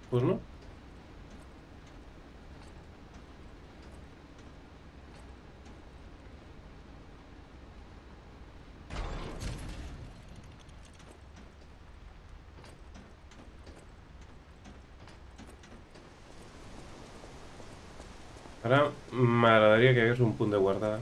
Pues no. Ara m'agradaria que hi hagués un punt de guardar.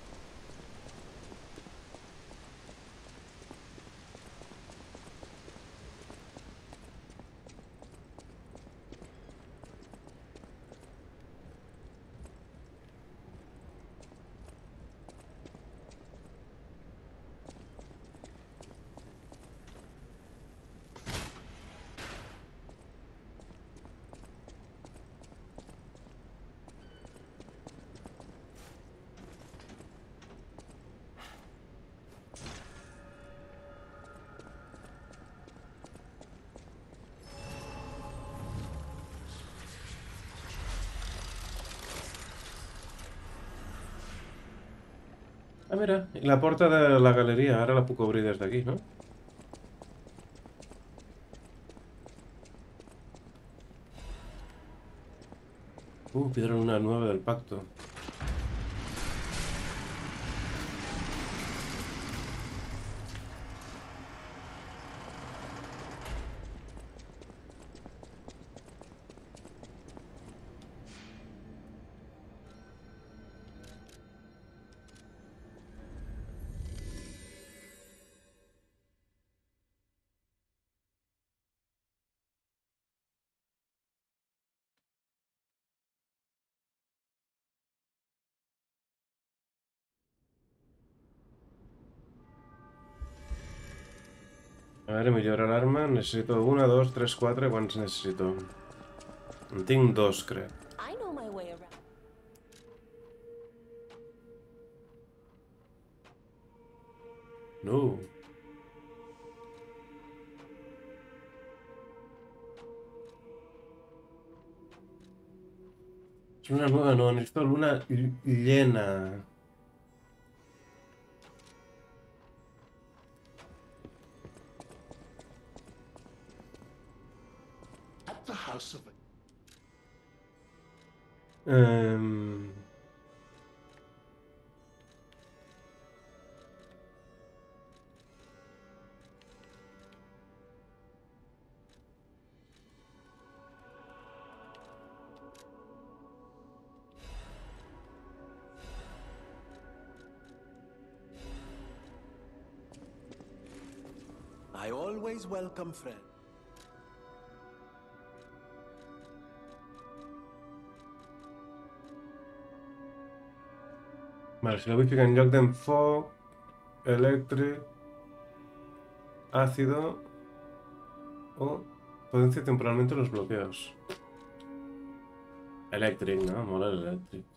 Ah, mira, i la porta de la galeria, ara la puc obrir des d'aquí, no? Piedra luna nueva del pacto. A veure, millorar l'arma. Necessito una, dos, tres, quatre. Quants necessito? En tinc dos, crec. I know my way around. No. Es una nueva, no. Necesito luna llena. At the house of Em, I always welcome friends. Vale, si lo vull ficar en lloc d'enfoc, elèctric, ácido o potencia temporalmente los bloqueos. Elèctric, no? Mola l'elèctric.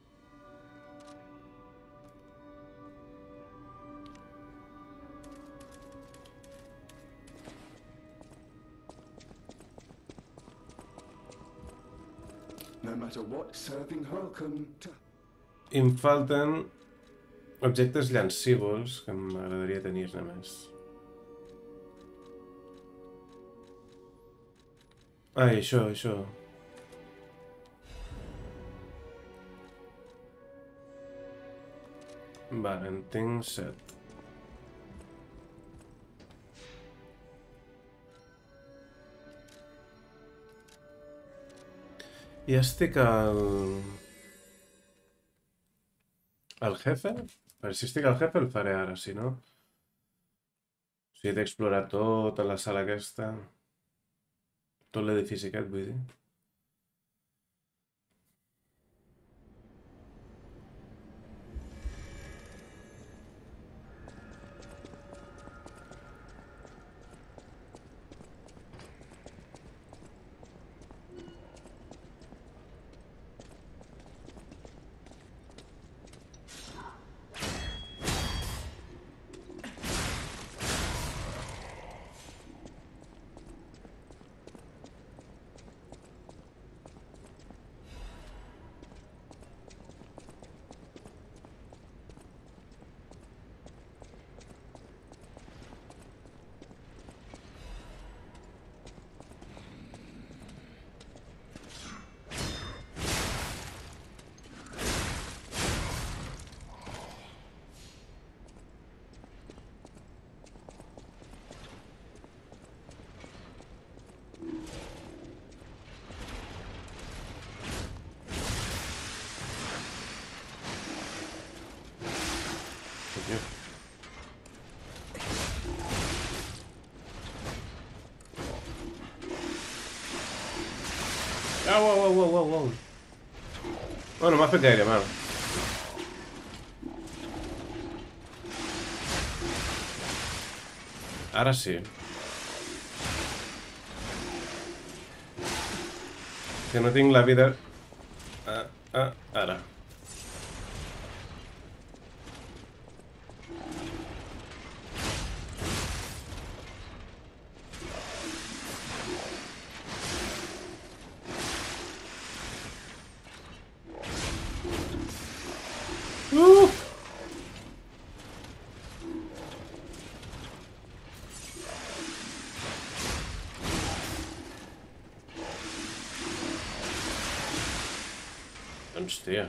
No matter what, serving Harkon to... I em falten objectes llancívols que m'agradaria tenir-ne més. Ai, això. Vale, en tinc 7. I estic al jefe? Per si estic al jefe el faré ara, si no... O sigui, he d'explorar tota la sala aquesta. Tot l'edifici aquest, vull dir. Coño. Ah, wow, wow, wow, wow. Bueno, más pequeño, mano. Ahora sí. Que no tinc la vida... ara. Hòstia.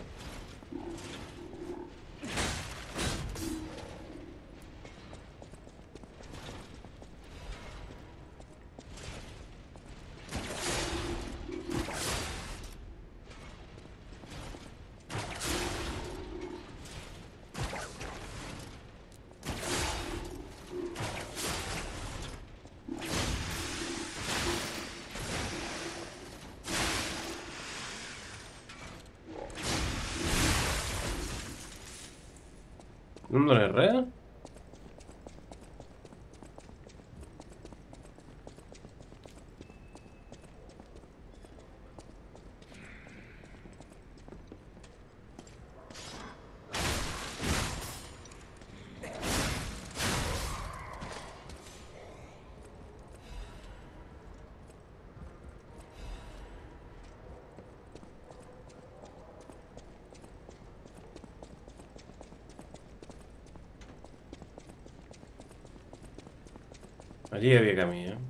No em dones res? Allí hi havia camí, eh?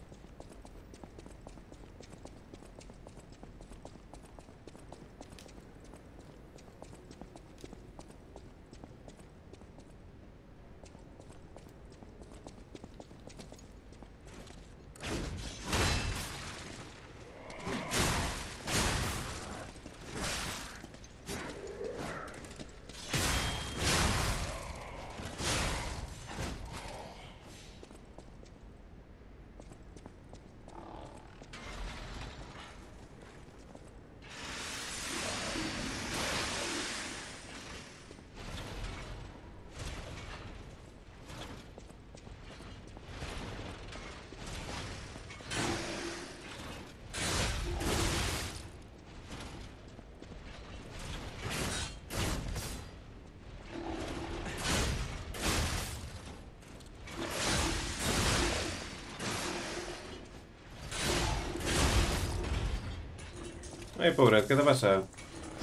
Ai, pobret, què t'ha passat?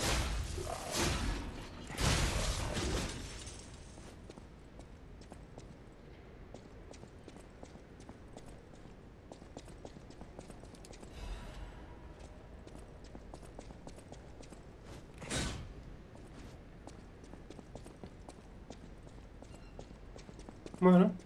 Bueno.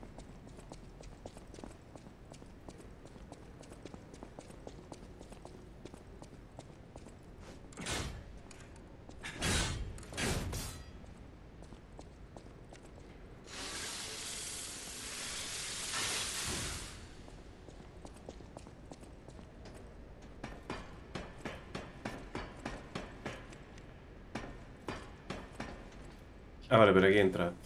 Ah, vale, per aquí he entrat.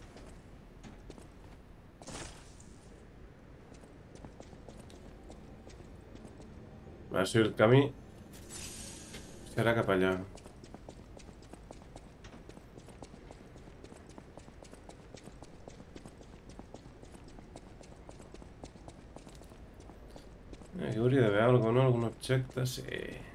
Va, si el camí serà cap allà. Aquí hauria d'haver alguna cosa, no? Algun objecte? Sí.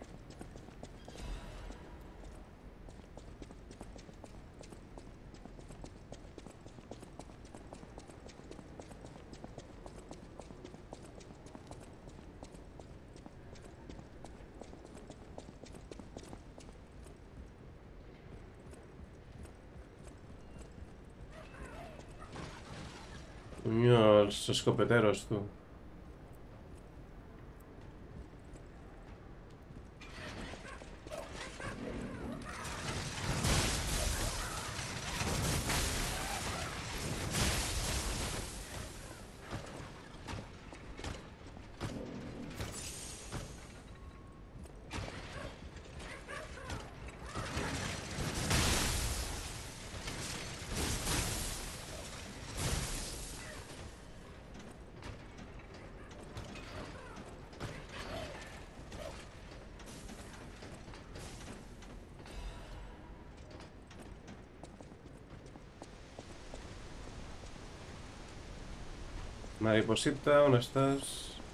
Coño, els escopeteros, tu. Mariposita, on estàs?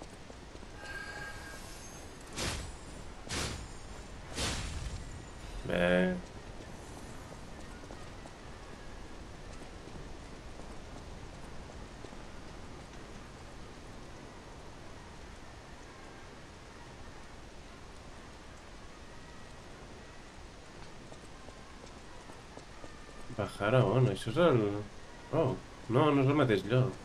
Bé. Bajar a on? Això és el... Oh, no, no és el mateix lloc.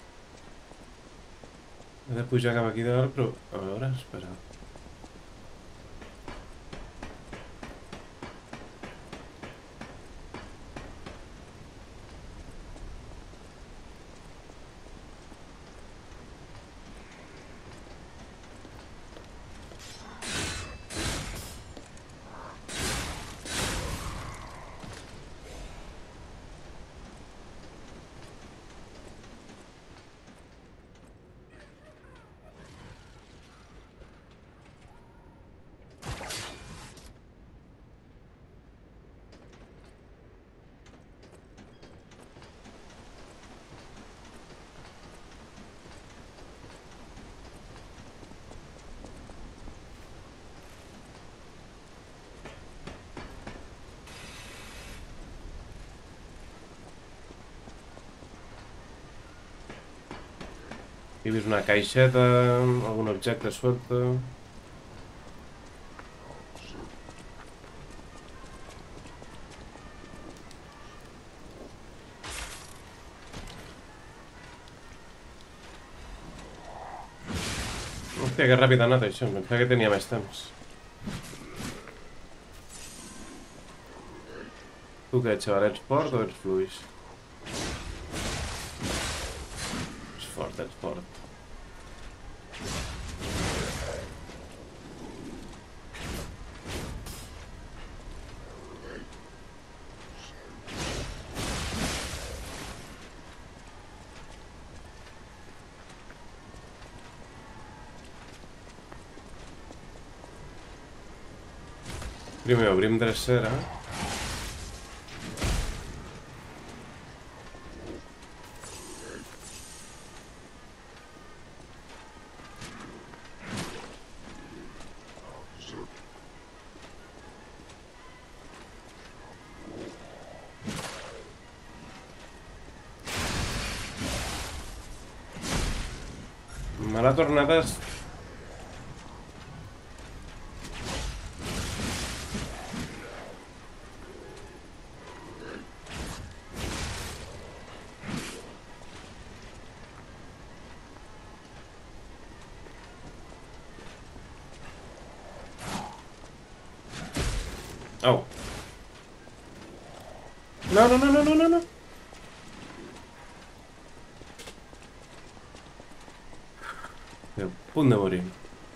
He de pujar cap aquí dalt, però... A veure, espera. He vist una caixeta, algun objecte suelto. Hòstia, que ràpid ha anat això, em pensava que tenia més temps. Tu què, xaval, ets fort o ets fluix? Ets fort, ets fort. Primer obrim drecera. Mala tornada és... Au. No, no, no, no, no, no, no. A punt de morir.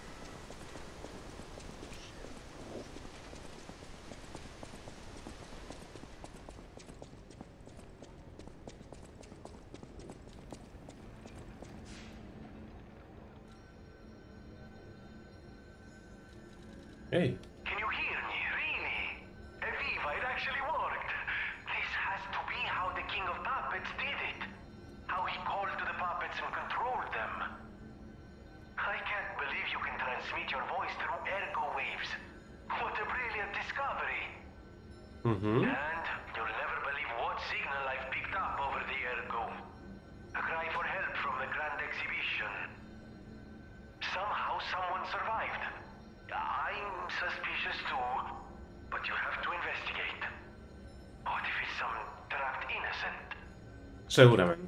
Ei. Can you hear me? Really? Eviva, it actually worked. This has to be how the King of Puppets did it. How he called to the puppets and controlled them. I can't believe you can transmit your voice through ergo waves. What a brilliant discovery. And you'll never believe what signal I've picked up over the ergo. A cry for help from the Grand Exhibition. Somehow someone survived. I'm suspicious too, but you have to investigate. What if it's some trapped innocent? Segurament.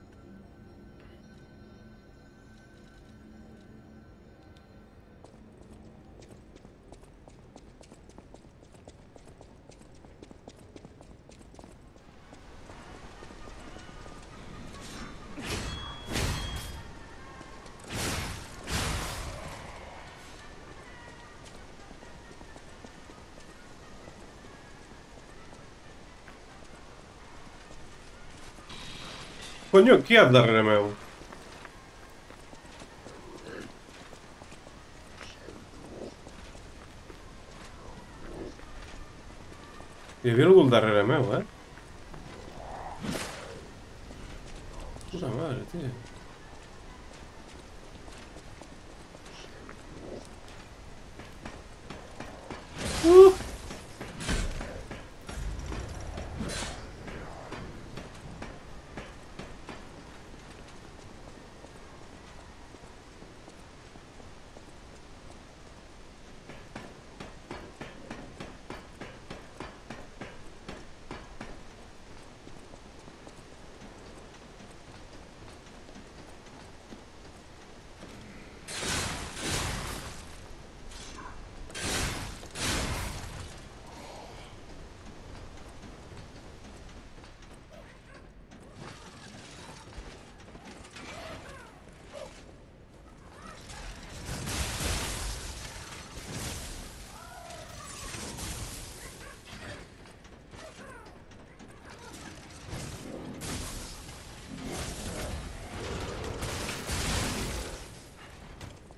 Coño, qui hi ha darrere meu? Hi havia algú al darrere meu, Puta mare, tio.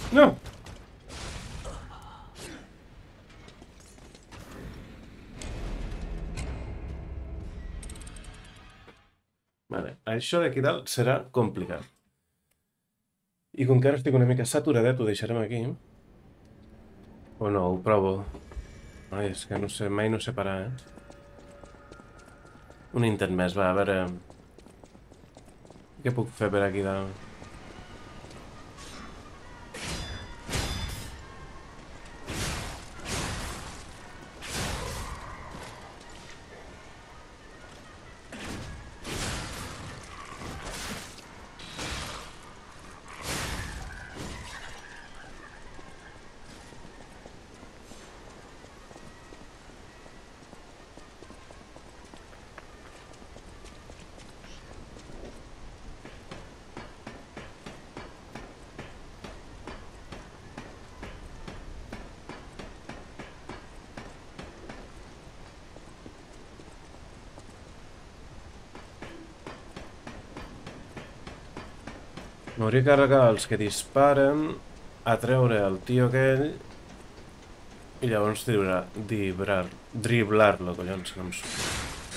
No! Vale, això d'aquí dalt serà complicat. I com que ara estic una mica saturadet, ho deixarem aquí. O no, ho provo. Ai, és que no sé, mai no sé parar, Un intent més, va, a veure... Què puc fer per aquí dalt? M'hauria de carregar els que disparen, atreure el tio aquell i llavors driblar-lo, collons, que no em surt.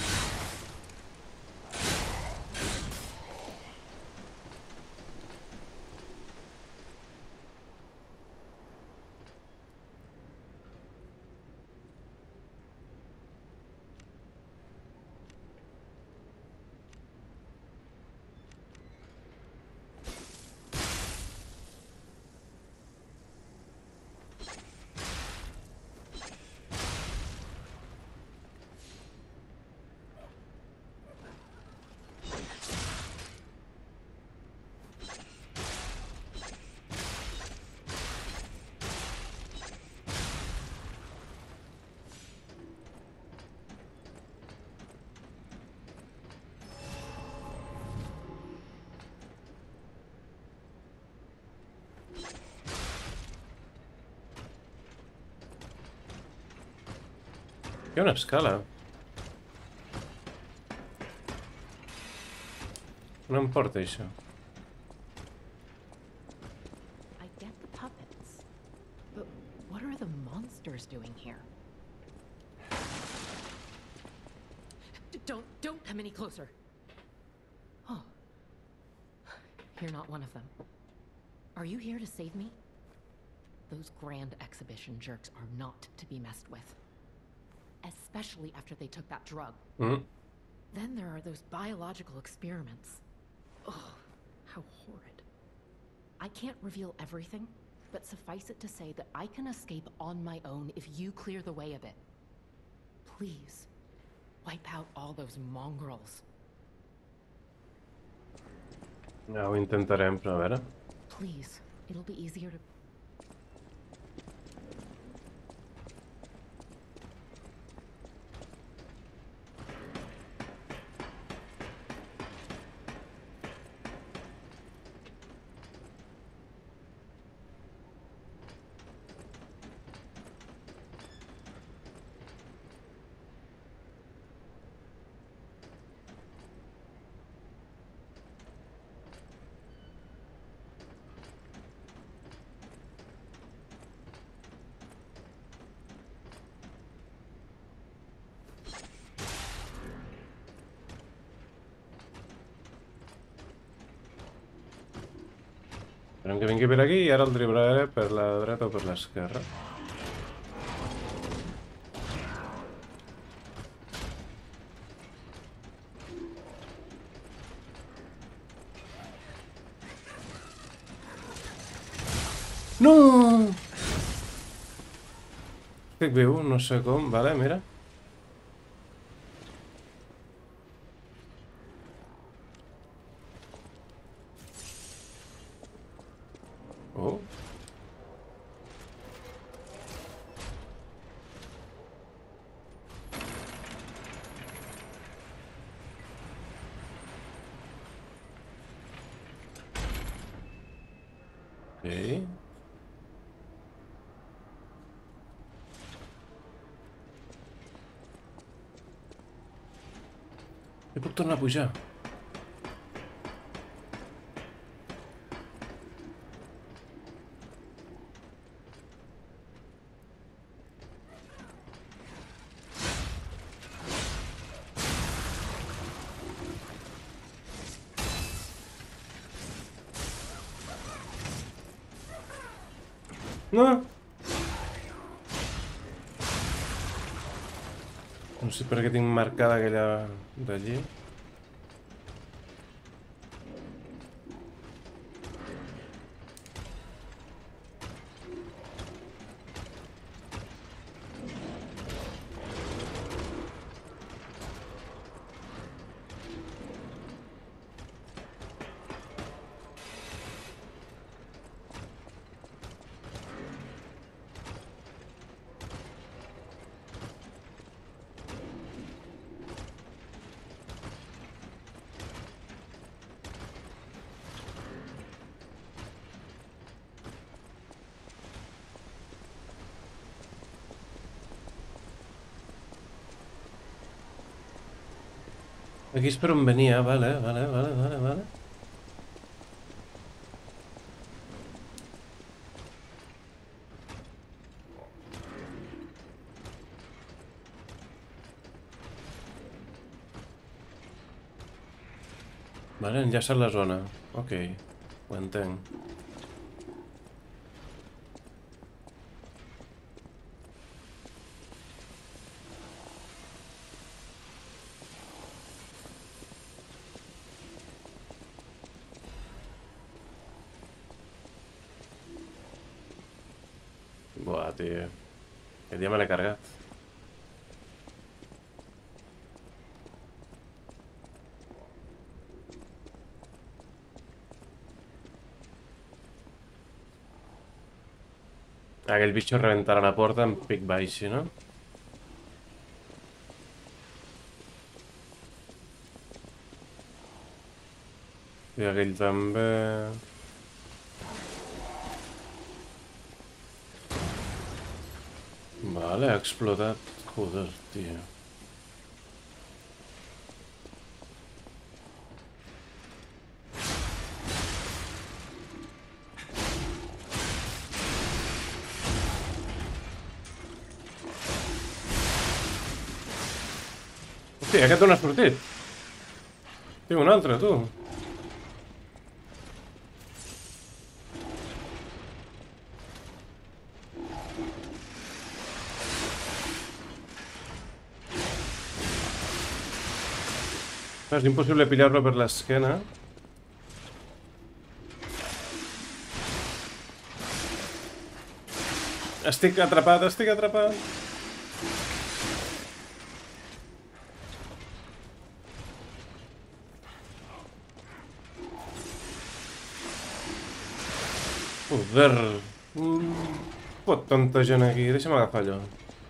Hi ha una escala. No em porta això. I get the puppets, but what are the monsters doing here? Don't come any closer. Oh, you're not one of them. Are you here to save me? Those grand exhibition jerks are not to be messed with. Especially after they took that drug. Then there are those biological experiments. Oh, how horrid. I can't reveal everything, but suffice it to say that I can escape on my own if you clear the way a bit. Please, wipe out all those mongrels. Ja ho intentarem, però a veure. Please, it'll be easier to... Esperem que vingui per aquí i ara el driblaré per la dreta o per l'esquerra. No! Estic viu, no sé com, vale, mira. Oh. Ok. I puc tornar a pujar. No! No sé per què tinc marcada aquella d'allí. Aquí és per on venia, vale. Vale, enllaça la zona. Ok, ho entenc. Buah, tio. Aquest ja me l'he carregat. Aquell bitxo reventarà la porta amb pic baix, no? I aquell també... Vale, ha explotat. Joder, tio. Hòstia, aquest on ha sortit? Tinc un altre, tu. És impossible pillar-lo per l'esquena. Estic atrapat, estic atrapat. Joder. Pot tanta gent aquí. Deixa'm agafar allò.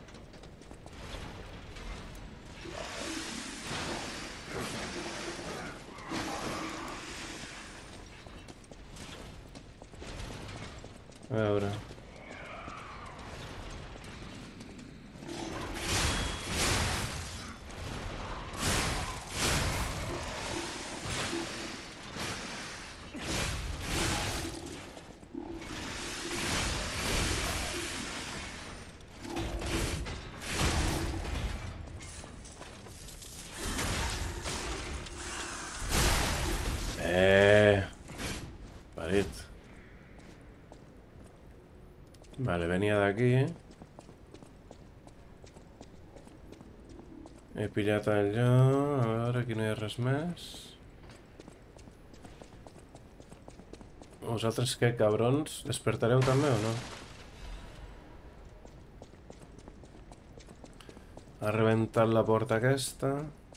A veure. Parit. Vale, venia d'aquí. He pillat allò. A veure, aquí no hi ha res més. Vosaltres què, cabrons? Despertareu també o no? Ha rebentat la porta aquesta.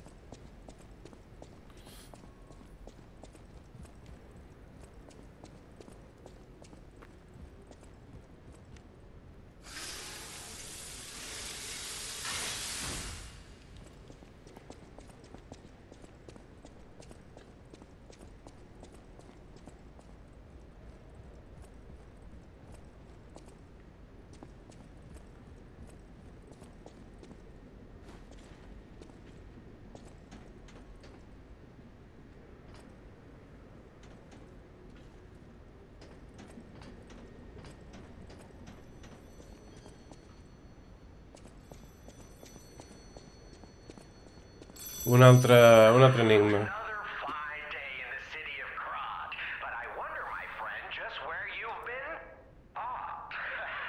Un altre enigma. Another fine day in the city of Krat, but I wonder, my friend, just where you've been? Ah,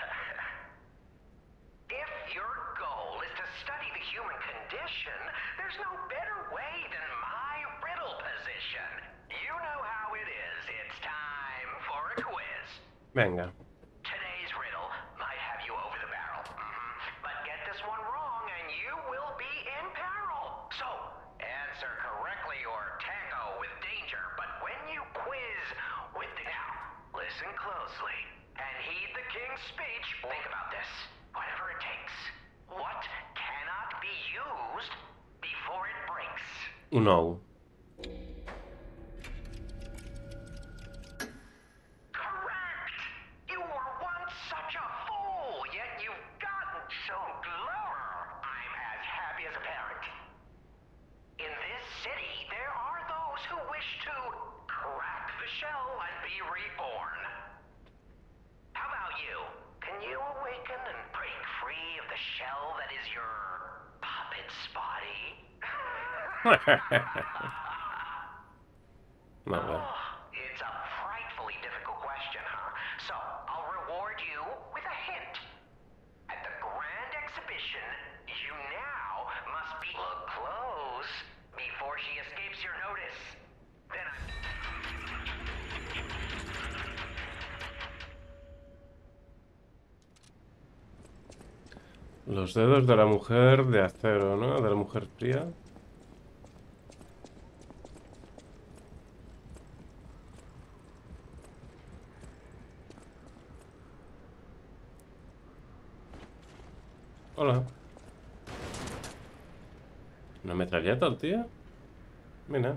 exhibition. You know how it is. It's time for a quiz. Venga. Today's riddle might have you over the barrel. But get this one wrong and you will be in peril. So, answer correctly or tango with danger. But when you quiz with the... Now, listen closely and heed the king's speech. Think about this. Whatever it takes. What cannot be used before it breaks? Un ou. Correct! You were once such a fool, yet you've gotten so clever. I'm as happy as a parent. In this city, there are those who wish to crack the shell and be reborn. How about you? Can you awaken and break free of the shell that is your puppet's body? Molt bé. It's a frightfully difficult question, huh? So, I'll reward you with a hint. At the grand exhibition, you now must be... Look close before she escapes your notice. Then Los dedos de la mujer de acero, ¿no? De la mujer fría. Hola. ¿Una metralleta el tío? Mira.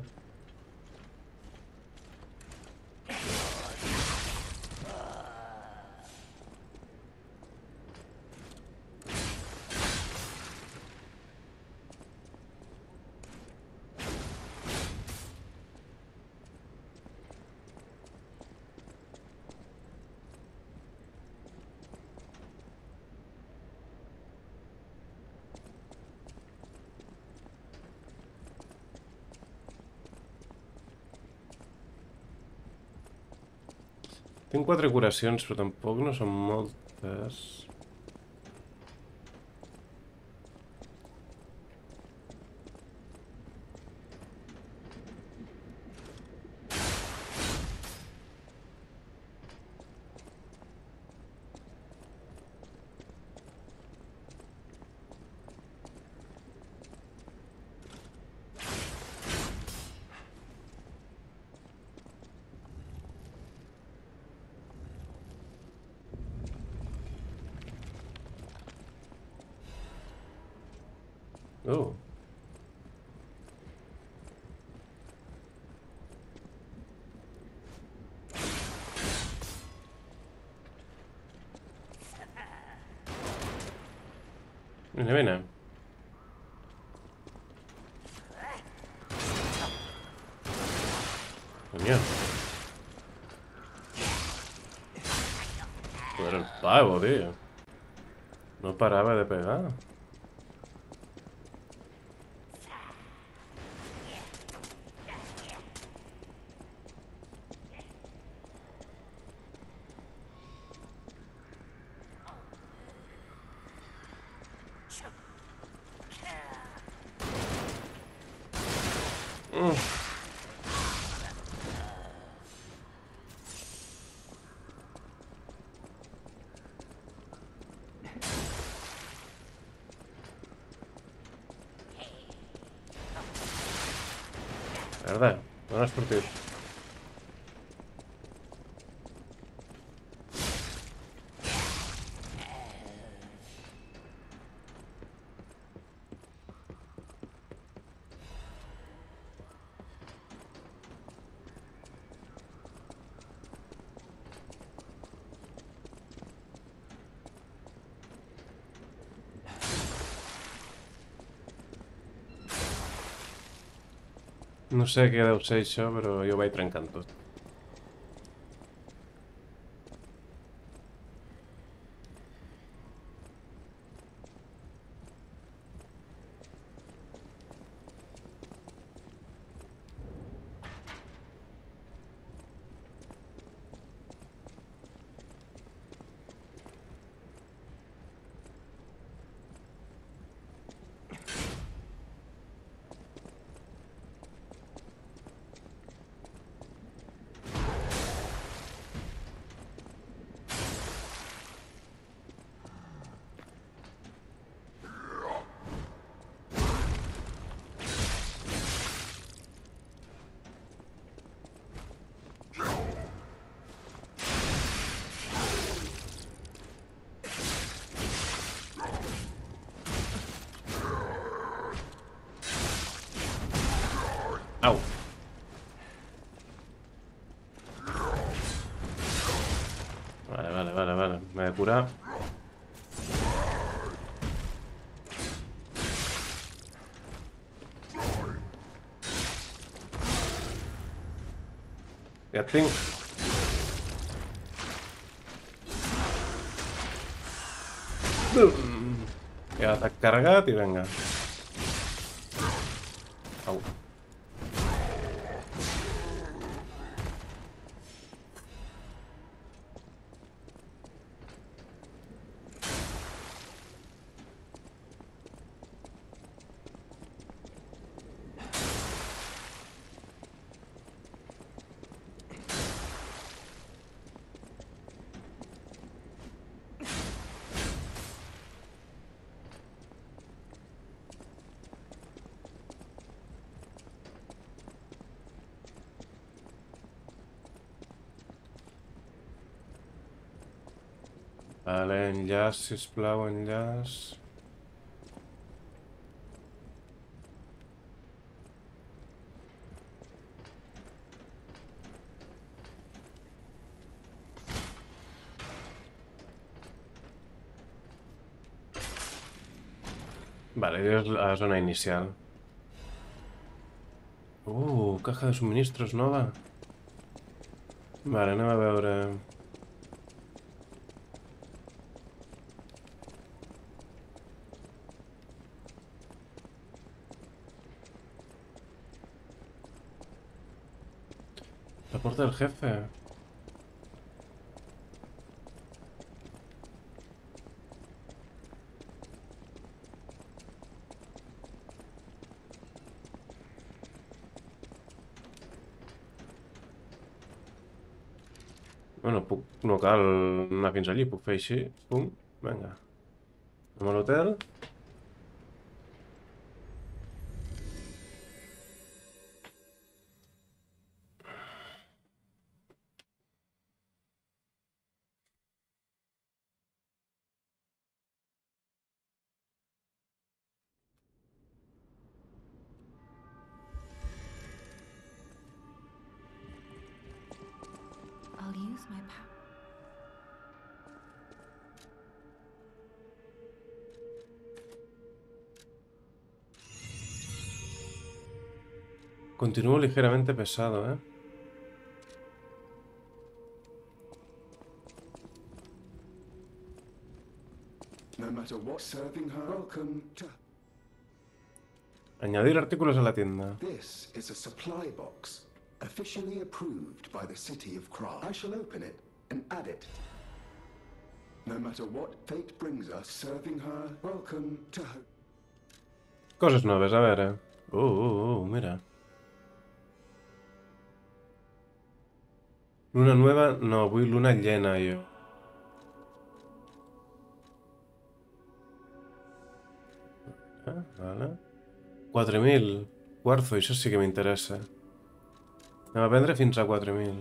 Tinc 4 curacions, però tampoc no són moltes. Oh. Mira, mira. Coño. Era el pavo, tío. No paraba de pegar. La verdad, no es por ti. No sé què deu ser això, però jo ho vaig trencant tot. voy a curar. Gatling. I atac carregat i vinga. Au. Vale, enllaç, sisplau, enllaç. Vale, és la zona inicial. Caja de subministros nova. Vale, anem a veure... La porta del jefe. Bueno, no cal anar fins allí, puc fer així. Pum, vinga. Anem a l'hotel. I'll use my power. Continúo ligeramente pesado, ¿eh? No matter what, serving her. Welcome to... Añadir artículos a la tienda. This is a supply box, officially approved by the city of Kra. I shall open it and add it. No matter what fate brings us, serving her. Welcome to her. Coses noves, a veure. Mira. Luna nueva, no, vull luna llena, jo. Vale. 4.000. Quarzo, això sí que m'interessa. Anem a vendre fins a 4.000.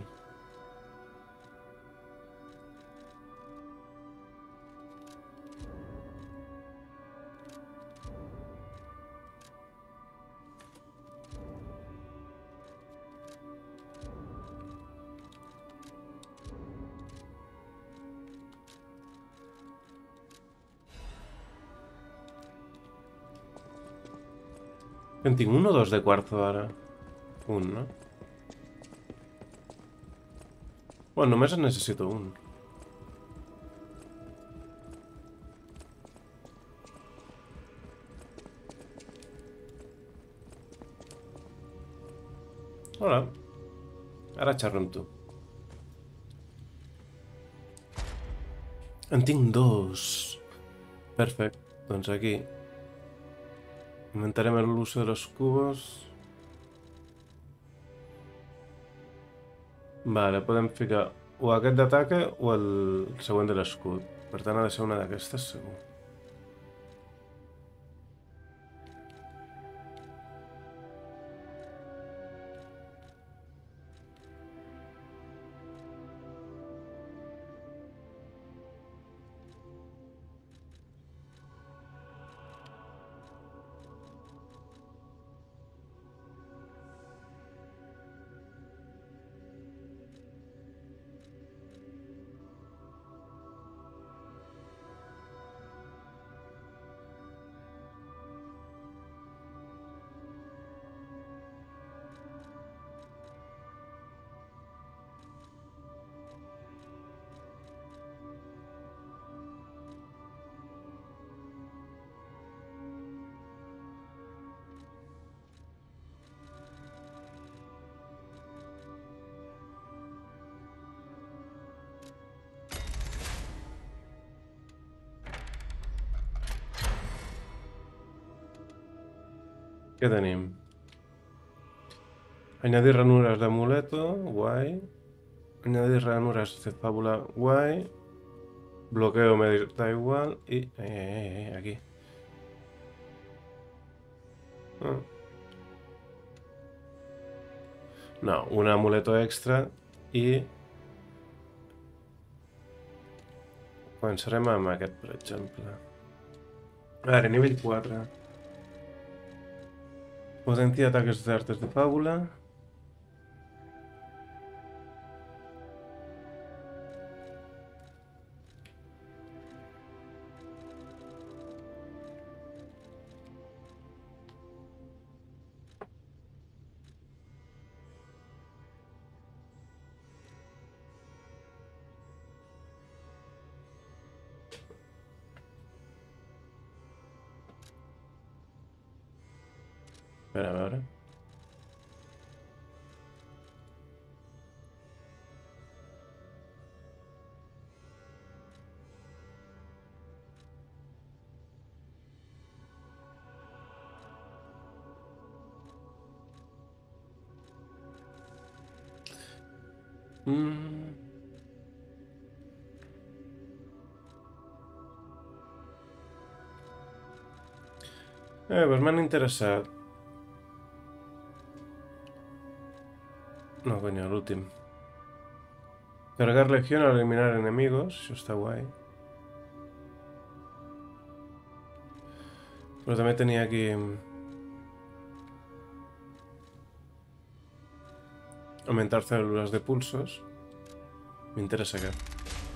En tinc un o dos de quarzo ara? Un, no? Bueno, només en necessito un. Hola. Ara xerro amb tu. En tinc dos. Perfecte. Doncs aquí. Aumentarem el uso de los cubos. Vale, podem ficar o aquest d'ataque o el següent de l'escut. Per tant, ha de ser una d'aquestes, segur. Què tenim? Añadir ranuras de amuleto, guay. Añadir ranuras de fábula, guay. Bloqueo me da igual. Y... aquí. Ah. No, un amuleto extra i... Començarem amb aquest, per exemple. A veure, nivell 4. Potencia ataques de artes de fábula. Espera, a veure. Pues m'han interessat. No, coño, l'últim. Cargar legión al eliminar enemigos. Això està guai. Però també tenia aquí... Aumentar células de pulsos. M'interessa aquest.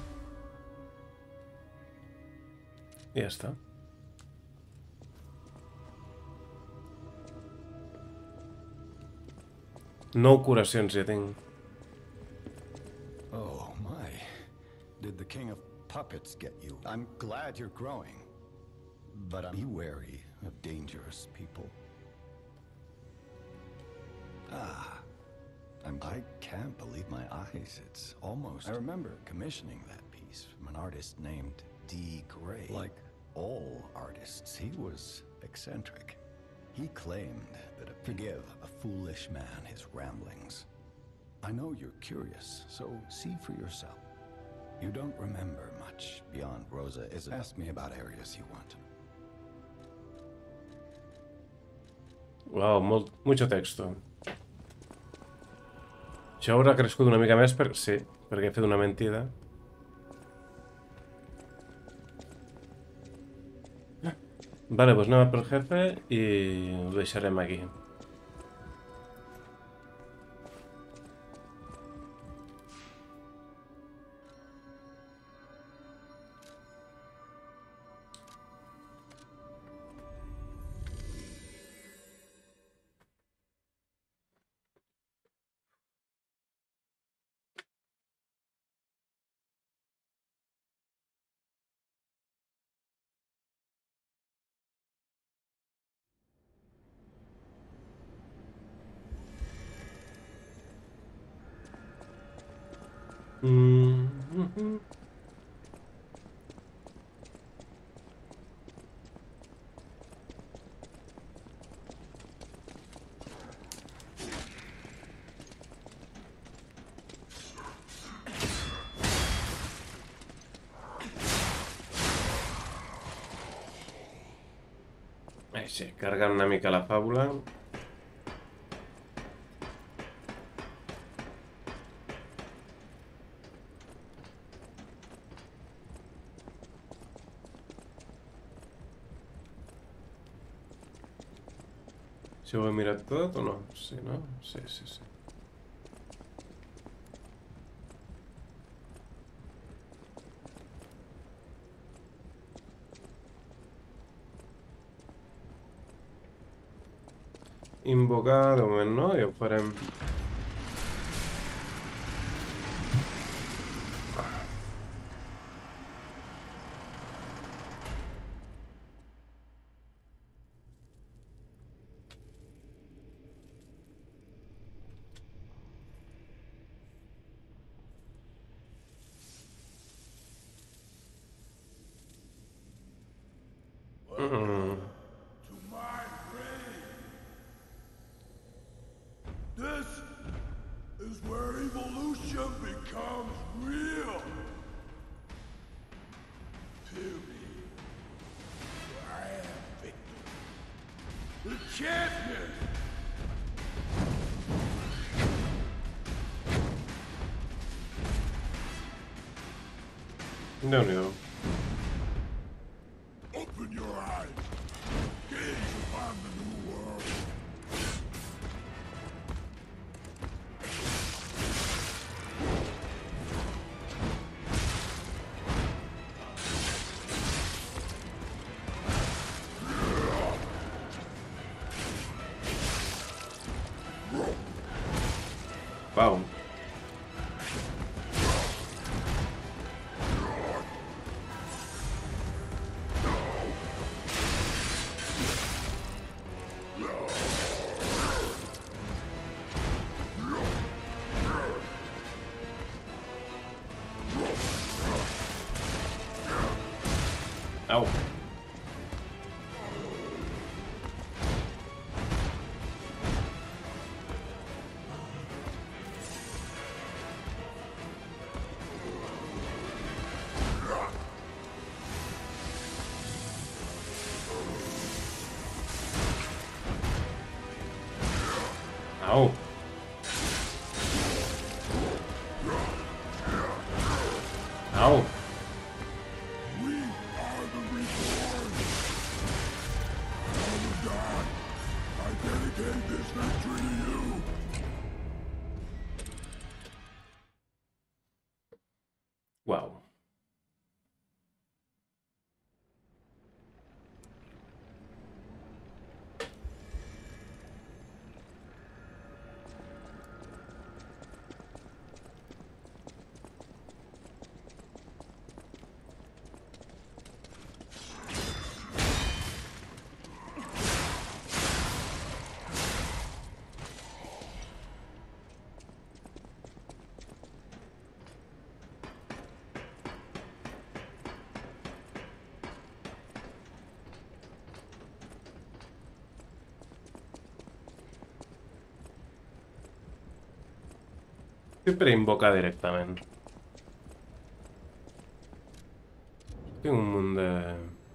I ja està. Nou curacions ja tinc. Oh my. Did the King of Puppets get you? I'm glad you're growing. But be wary of dangerous people. I can't believe my eyes. It's almost... I remember commissioning that piece from an artist named D. Gray. Like all artists, he was eccentric. He claimed that forgive a foolish man his ramblings. I know you're curious, so see for yourself. You don't remember much beyond Rosa Isabel. Ask me about areas you want. Wow, mucho texto. Això haurà crescut una mica més per... Sí, perquè he fet una mentida. Vale, doncs anem pel jefe i ho deixarem aquí. Sí, cargant una mica la fàbula. Si ho he mirat tot o no? Sí, no? Sí, sí, sí. Invocar, de moment no, ja ho farem. No, no. Open your eyes. Gaze upon the new world. Wow. Ow. Ow. Ow. We are the reborn. Son of God, I dedicate this victory to you. Wow. Siempre invoca directamente. Tengo un mundo de...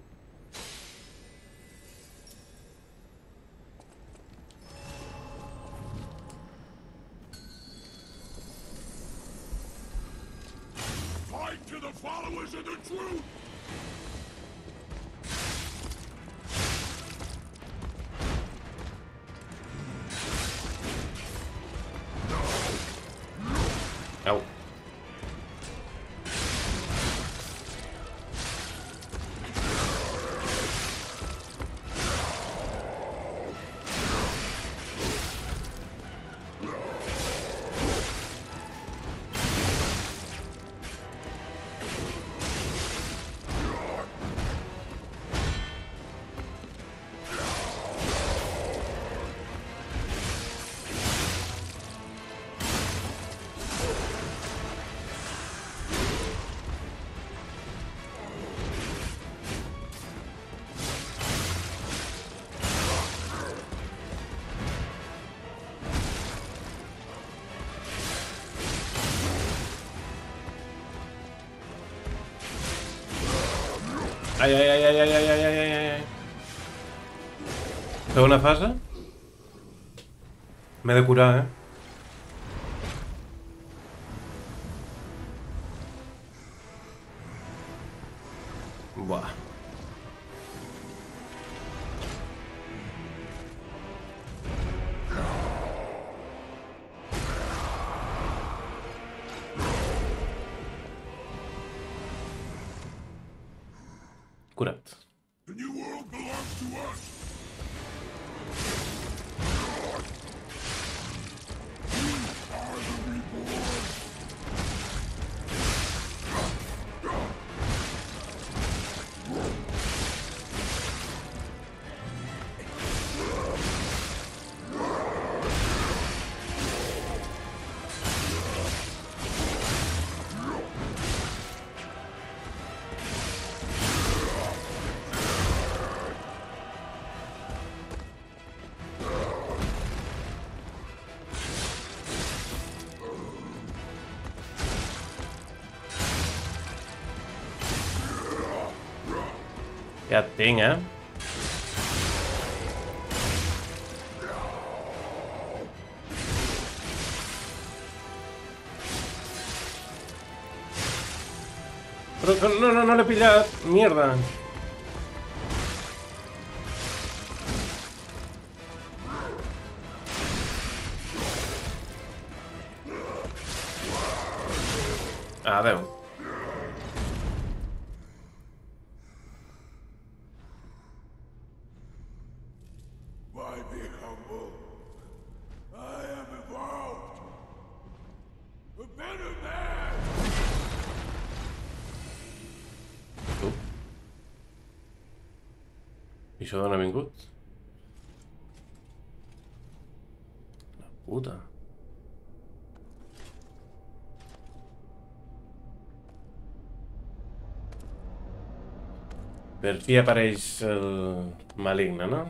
Fight to the followers of the truth. Ow. Ai, ai, ai, ai, ai, ai, ai, ai, ai, ai. Segona fase. M'he de curar, eh? Buah. Curat. The new world belongs to us. We are the reborn. Ja et tinc, eh? Pero no, no le pilla. Mierda. Adeu. Why be humble? I am evolved. A better man. Tu. I això d'on ha vingut? La puta. Per fi apareix el maligne, no?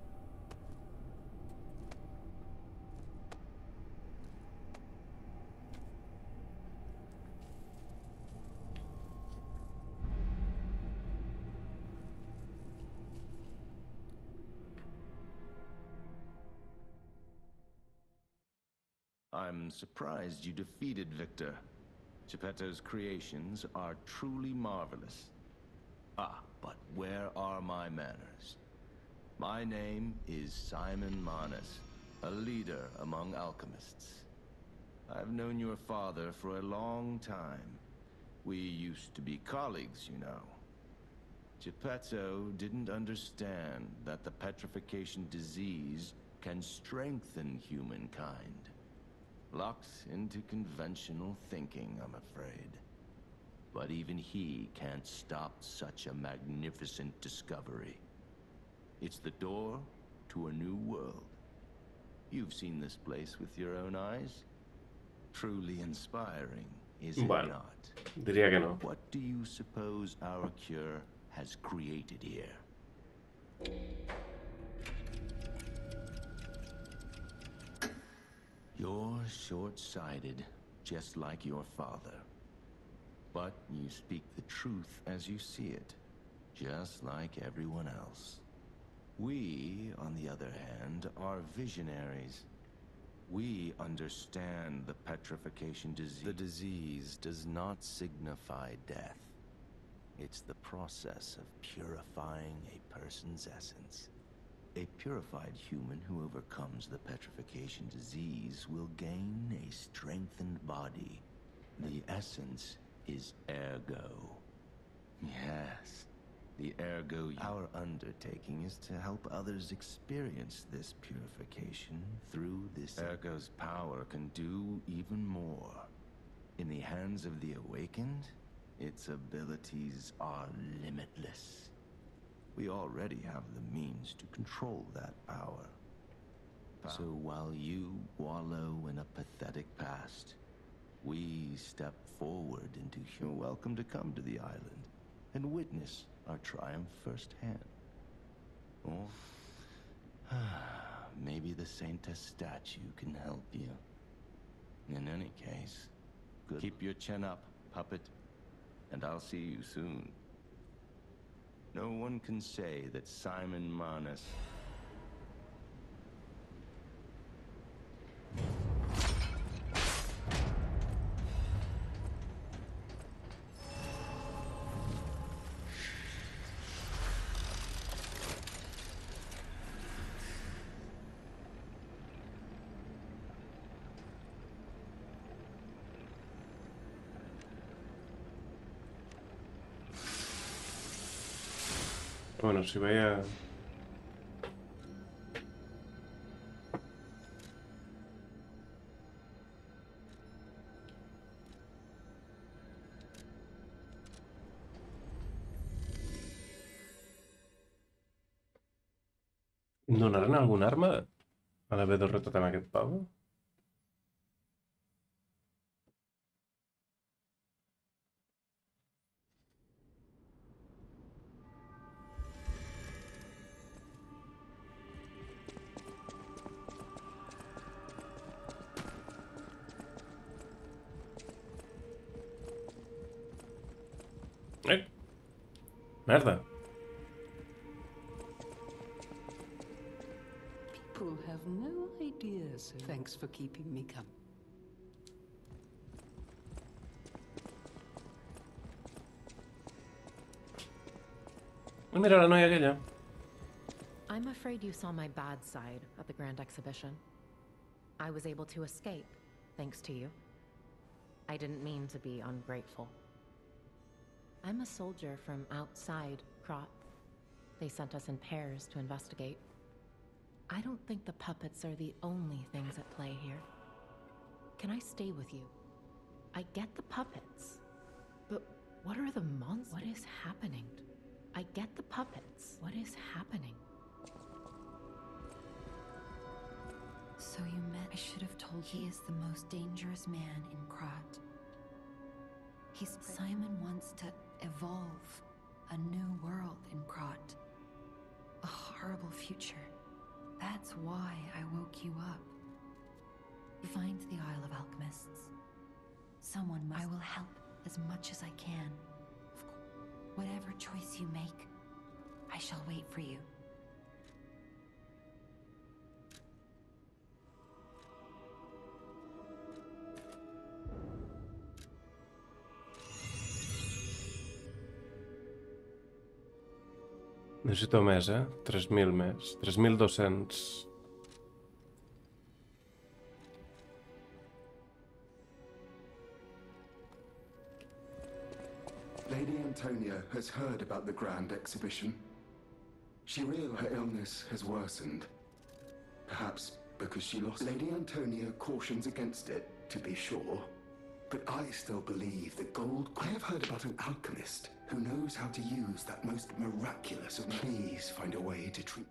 I'm surprised you defeated Victor. Geppetto's creations are truly marvelous. Ah, but where are my manners? My name is Simon Manus, a leader among alchemists. I've known your father for a long time. We used to be colleagues, you know. Geppetto didn't understand that the petrification disease can strengthen humankind. Locked into conventional thinking, I'm afraid. But even he can't stop such a magnificent discovery. It's the door to a new world. You've seen this place with your own eyes. Truly inspiring, is it Bueno, not? diría que no. What do you suppose our cure has created here? You're short-sighted, just like your father. But you speak the truth as you see it, just like everyone else. We, on the other hand, are visionaries. We understand the petrification disease. The disease does not signify death. It's the process of purifying a person's essence. A purified human who overcomes the petrification disease will gain a strengthened body. The essence is ergo. Yes, the ergo. Our undertaking is to help others experience this purification through this. Ergo's power can do even more. In the hands of the awakened, its abilities are limitless. We already have the means to control that power. So while you wallow in a pathetic past, we step forward into. You're welcome to come to the island and witness our triumph firsthand. Oh, maybe the Saintess statue can help you. In any case, keep your chin up, puppet, and I'll see you soon. No one can say that Simon Manus. Bueno, si vaya... ¿Donaran algun arma a l'haver derrotat amb aquest pavo? Merda. People have no idea, so thanks for keeping me company. Mira la noia aquella. I'm afraid you saw my bad side at the Grand Exhibition. I was able to escape, thanks to you. I didn't mean to be ungrateful. I'm a soldier from outside Krat. They sent us in pairs to investigate. I don't think the puppets are the only things at play here. Can I stay with you? I get the puppets, but what are the monsters? What is happening? I get the puppets. What is happening? So you met... I should have told he is the most dangerous man in Krat. Simon wants to evolve a new world in Krat. A horrible future. That's why I woke you up. Find the Isle of Alchemists. Someone must... I will help as much as I can. Whatever choice you make, I shall wait for you. Necessito més, 3.000 més. 3.200. Lady Antonia has heard about the Grand Exhibition. She realized her illness has worsened. Perhaps because she lost... Lady Antonia cautions against it, to be sure. But I still believe that gold... I have heard about an alchemist who knows how to use that most miraculous of... Please find a way to treat...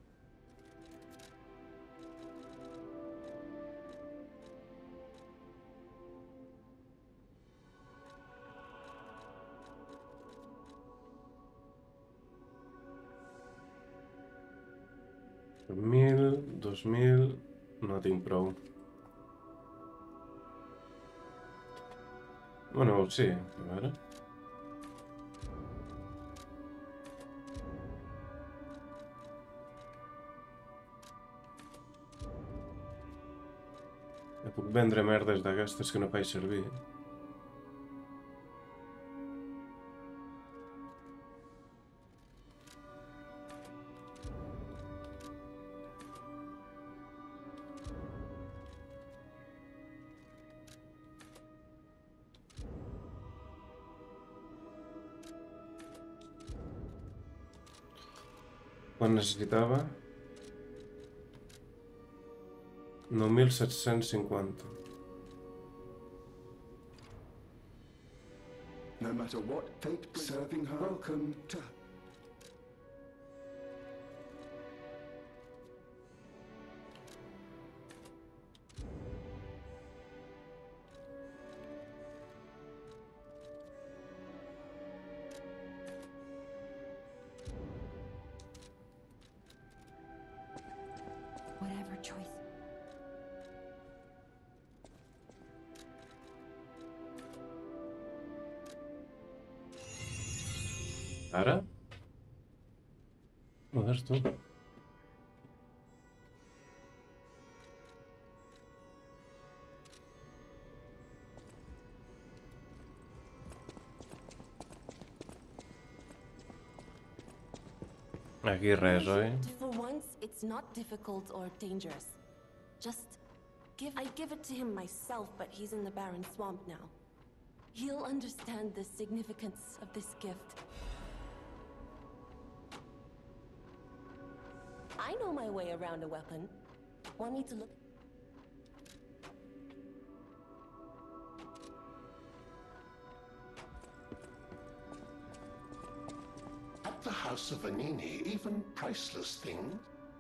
Mil, 2.000... No tinc prou. Bueno, sí, a veure. Ja puc vendre merdes d'aquestes que no faig servir. Quan necessitava? 9.750. No matter what fate brings, serving her, welcome to... Whatever choice. Ara? Joder, tu. Aquí res, oi? For once, it's not difficult or dangerous. Just I give it to him myself, but he's in the barren swamp now. He'll understand the significance of this gift. I know my way around a weapon. Want me to look? At the House of Vanini, even priceless things.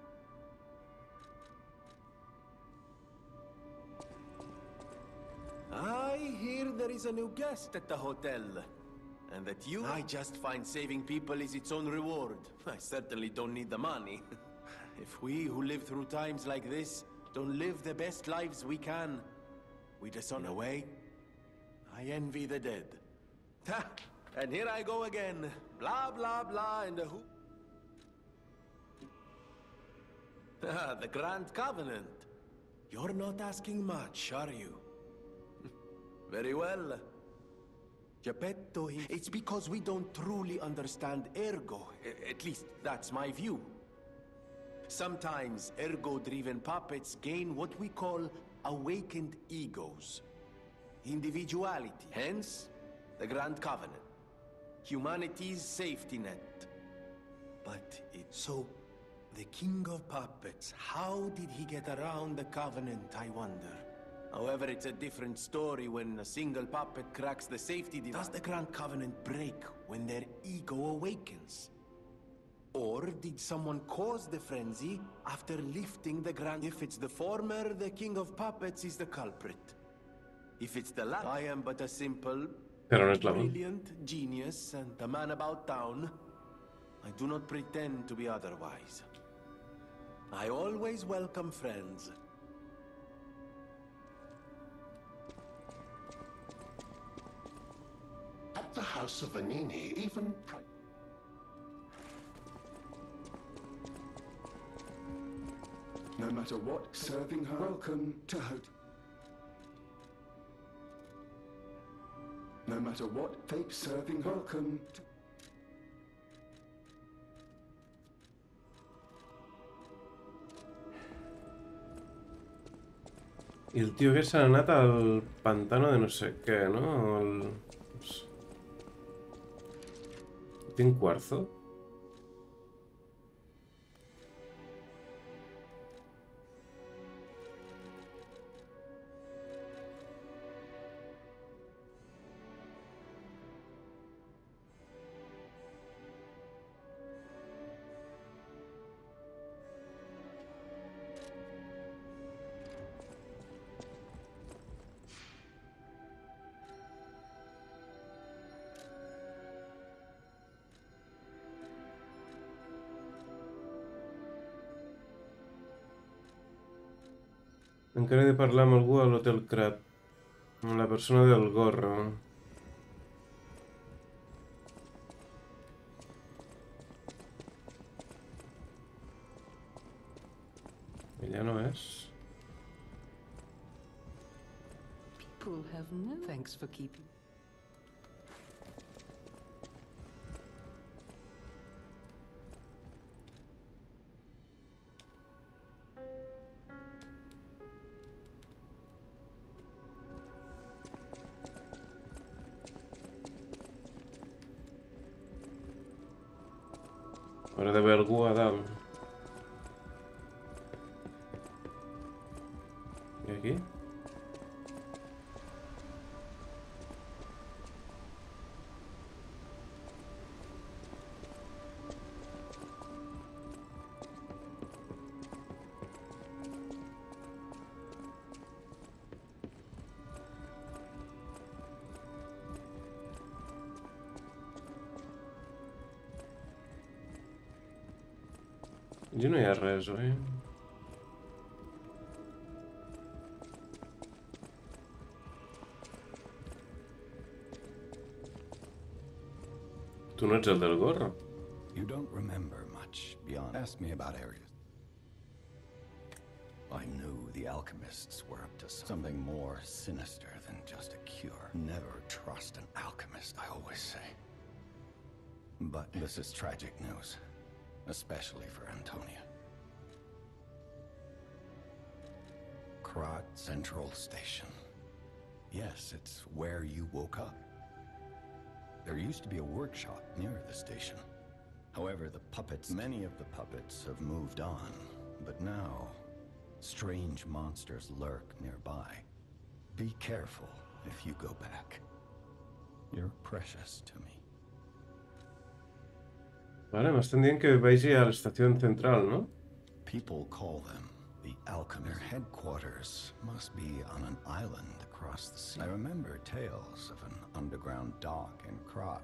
I hear there is a new guest at the hotel. And that you... I just find saving people is its own reward. I certainly don't need the money. If we who live through times like this don't live the best lives we can, we dishonor away. I envy the dead. Ha! And here I go again. Blah, blah, blah, and who? Ah, the Grand Covenant. You're not asking much, are you? Very well. Geppetto, it's because we don't truly understand Ergo. At least, that's my view. Sometimes Ergo-driven puppets gain what we call awakened egos. Individuality, hence the Grand Covenant. Humanity's safety net. But it's so... The King of Puppets, how did he get around the Covenant, I wonder? However, it's a different story when a single puppet cracks the safety device. Does the Grand Covenant break when their ego awakens? Or did someone cause the frenzy after lifting the Grand... If it's the former, the King of Puppets is the culprit. If it's the latter, I am but a simple, brilliant genius and a man about town. I do not pretend to be otherwise. I always welcome friends. At the House of Vanini, even... No matter what, serving her. Welcome to Hotel. No matter what, fate serving her. Welcome to... Y el tío que se anata al pantano de no sé qué, ¿no? ¿Tiene cuarzo? Encara he de parlar amb algú a l'Hotel Krat, amb la persona del gorro. Ella no és. People have no thanks for keeping. Haurà d'haver algú a dalt. I aquí? Allí no hi ha res, oi? Tu no ets el del gorro? You don't remember much beyond... Ask me about Arius. I knew the alchemists were up to something more sinister than just a cure. Never trust an alchemist, I always say. But this is tragic news. Especially for Antonia. Krat Central Station. Yes, it's where you woke up. There used to be a workshop near the station. However, many of the puppets have moved on, but now, strange monsters lurk nearby. Be careful if you go back. You're precious to me. Vale, m'estan dient que vagi a l'estació central, no? People call them the Alchemist. Their headquarters must be on an island across the sea. I remember tales of an underground dock in Krat.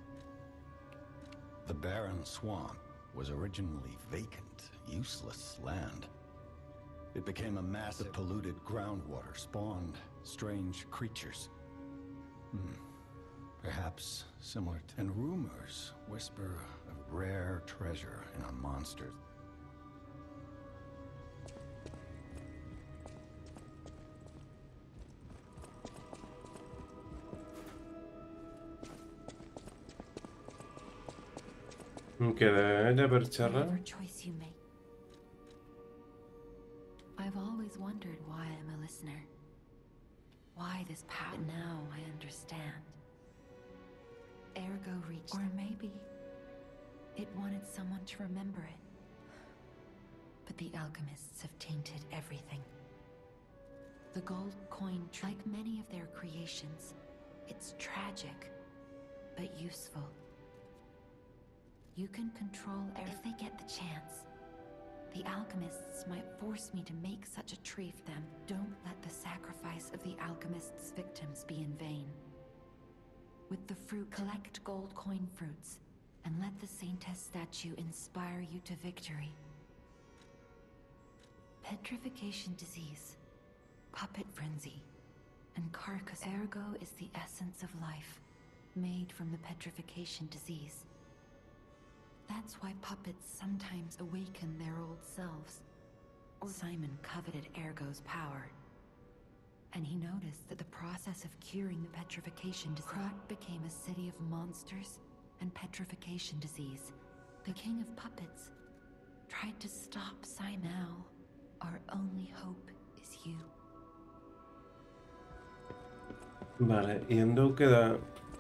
The barren swamp was originally vacant, useless land. It became a massive polluted groundwater, spawned strange creatures. Perhaps similar to... And rumors whisper of rare treasure in a monster. Queda ella per xerrar. Whatever choice you make. I've always wondered why I'm a listener. Why this power? But now I understand. Ergo reached... Or maybe it wanted someone to remember it. But the alchemists have tainted everything. The gold coin, like many of their creations, it's tragic, but useful. You can control if they get the chance. The alchemists might force me to make such a tree for them. Don't let the sacrifice of the alchemists' victims be in vain. With the fruit, collect gold coin fruits, and let the Saintess statue inspire you to victory. Petrification disease, puppet frenzy, and carcass. Ergo is the essence of life, made from the petrification disease. That's why puppets sometimes awaken their old selves. Simon coveted Ergo's power, and he noticed that the process of curing the petrification disease... Krat became a city of monsters and petrification disease. The king of puppets tried to stop Simon. Our only hope is you. Vale, y en Do queda...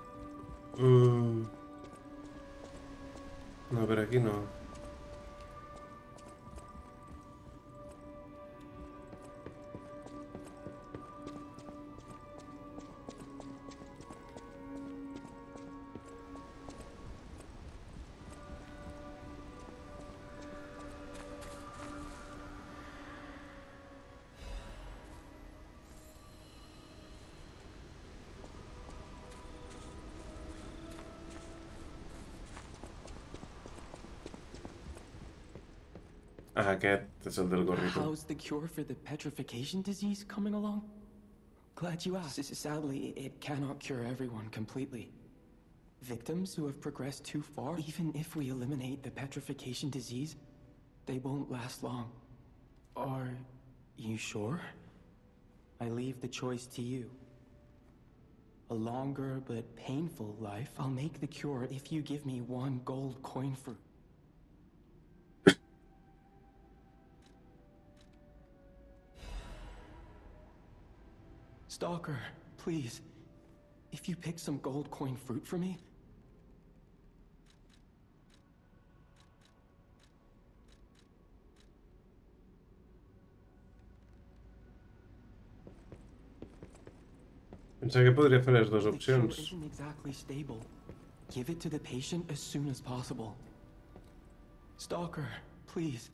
No, pero aquí no. Ah, aquest és el del gorrito. How's the cure for the petrification disease coming along? Glad you asked. Sadly, it cannot cure everyone completely. Victims who have progressed too far, even if we eliminate the petrification disease, they won't last long. Are you sure? I leave the choice to you. A longer but painful life. I'll make the cure if you give me one gold coin fruit. Stalker, please. If you pick some gold coin fruit for me... Pensava que podria fer les dues The cure opcions. isn't exactly stable. Give it to the patient as soon as possible. Stalker, please.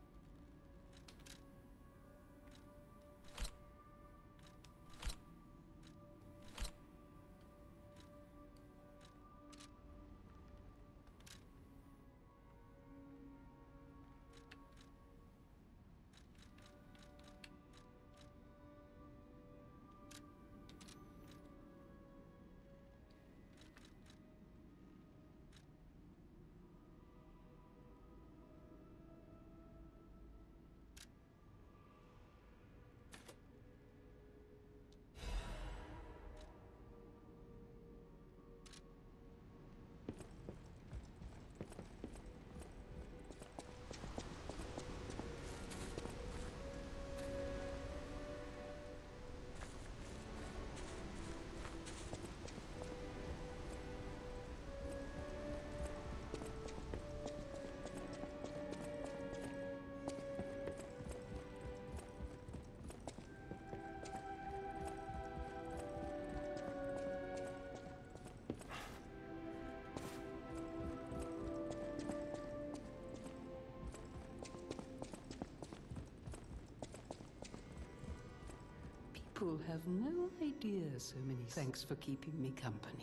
People have no idea so many... Thanks for keeping me company.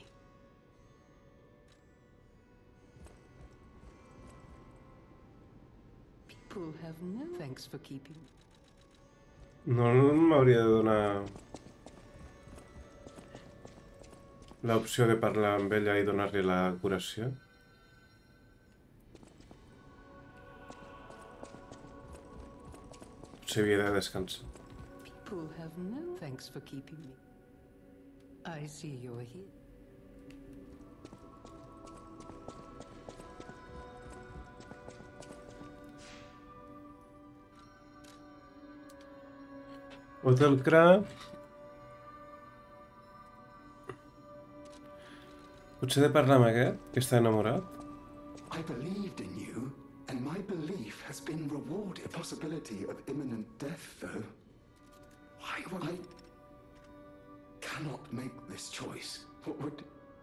People have no... Thanks for keeping... No m'hauria de donar l'opció de parlar amb ella i donar-li la curació. Potser havia de descansar. People have no... Thanks for keeping me. I see you're here. Hotel Crab. Potser he de parlar amb aquest, que està enamorat. I believed in you, and my belief has been rewarded. The possibility of imminent death, though. Why would I cannot make this choice? What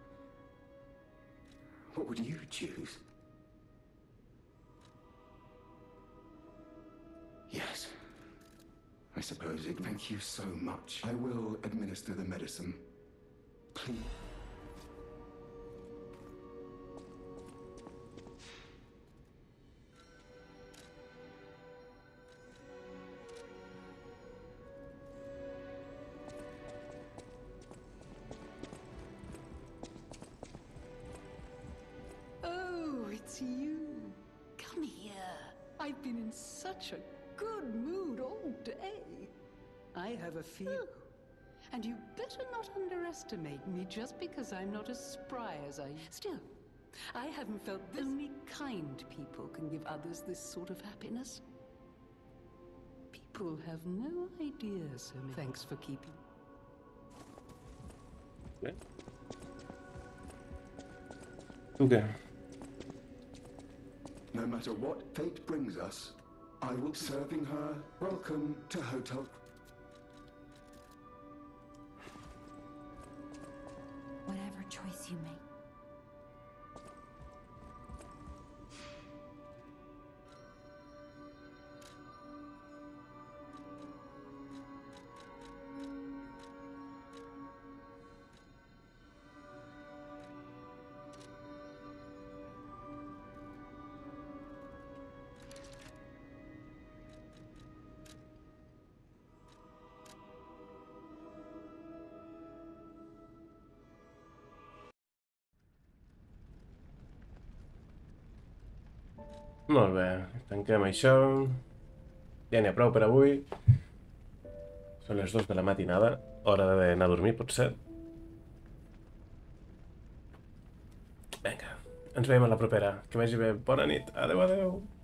would you choose? Yes. I suppose it. Thank you so much. I will administer the medicine. Please. Oh, it's you. Come here. I've been in such a good mood all day. I have a feel. And you better not underestimate me just because I'm not as spry as I... Still, I haven't felt this. Only kind people can give others this sort of happiness. People have no idea, so thanks for keeping... Okay. No matter what fate brings us, I will serving her. Welcome to Hotel. Whatever choice you make. Molt bé, tanquem això. Ja n'hi ha prou per avui. Són les 2 de la matinada. Hora d'anar a dormir, potser. Vinga, ens veiem a la propera. Que vagi bé. Bona nit. Adeu, adeu.